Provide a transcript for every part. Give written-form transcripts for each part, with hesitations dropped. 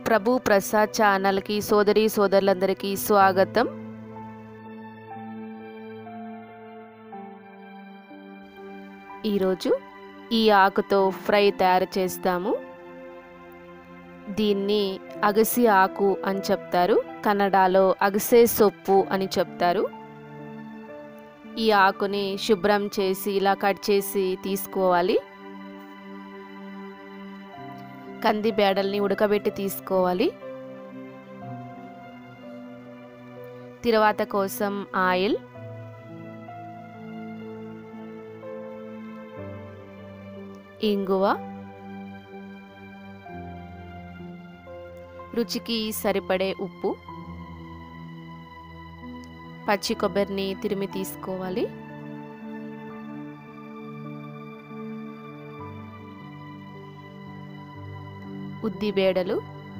ప్రభు ప్రసాద్ ఛానల్కి సోదరి సోదరులందరికీ స్వాగతం. ఈరోజు ఈ ఆకుతో ఫ్రై తయారు చేస్తాము. దీన్ని అగసి ఆకు అని చెప్తారు, కన్నడలో అగసే సొప్పు అని చెప్తారు. ఈ ఆకుని శుభ్రం చేసి ఇలా కట్ చేసి తీసుకోవాలి. కంది బేడల్ని ఉడకబెట్టి తీసుకోవాలి. తిరువాత కోసం ఆయిల్, ఇంగువ, రుచికి సరిపడే ఉప్పు, పచ్చి కొబ్బరిని తురిమి తీసుకోవాలి. ఉద్ది బేడలు,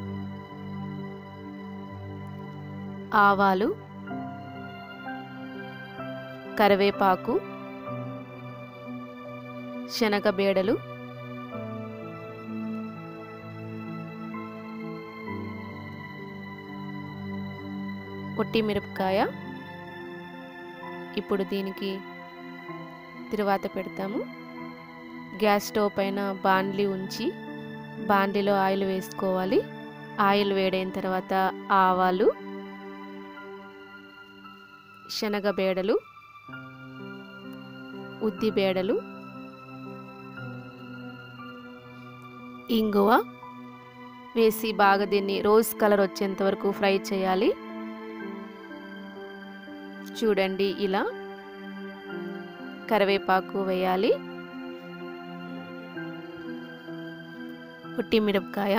ఆవాలు, కరివేపాకు, శనగ బేడలు, పొట్టి మిరపకాయ. ఇప్పుడు దీనికి తిరువాత పెడతాము. గ్యాస్ స్టవ్ పైన బాండ్లీ ఉంచి బాండ్లీలో ఆయిల్ వేసుకోవాలి. ఆయిల్ వేడైన తర్వాత ఆవాలు, శనగ బేడలు, ఉద్ది బేడలు, ఇంగువ వేసి బాగా దీన్ని రోజ్ కలర్ వచ్చేంత వరకు ఫ్రై చేయాలి. చూడండి, ఇలా కరివేపాకు వేయాలి, పొట్టి మిరపకాయ.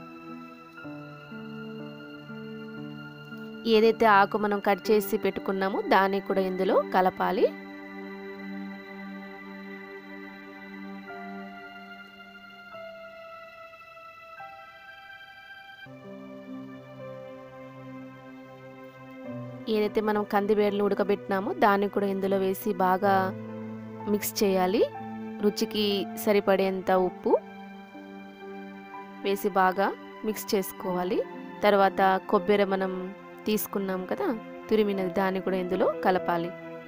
ఏదైతే ఆకు మనం కట్ చేసి పెట్టుకున్నామో దాన్ని కూడా ఇందులో కలపాలి. ఏదైతే మనం కందిబేడలు ఉడకబెట్టినామో దాన్ని కూడా ఇందులో వేసి బాగా మిక్స్ చేయాలి. రుచికి సరిపడేంత ఉప్పు వేసి బాగా మిక్స్ చేసుకోవాలి. తర్వాత కొబ్బరి మనం తీసుకున్నాం కదా తురిమినది, దాన్ని కూడా ఇందులో కలపాలి.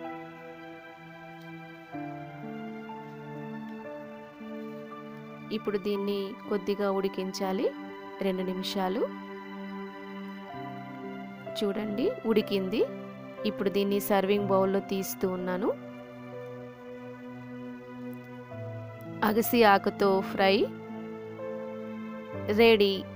ఇప్పుడు దీన్ని కొద్దిగా ఉడికించాలి, 2 నిమిషాలు. చూడండి, ఉడికింది. ఇప్పుడు దీన్ని సర్వింగ్ బౌల్లో తీస్తూ ఉన్నాను. అగసి ఆకుతో ఫ్రై రెడీ.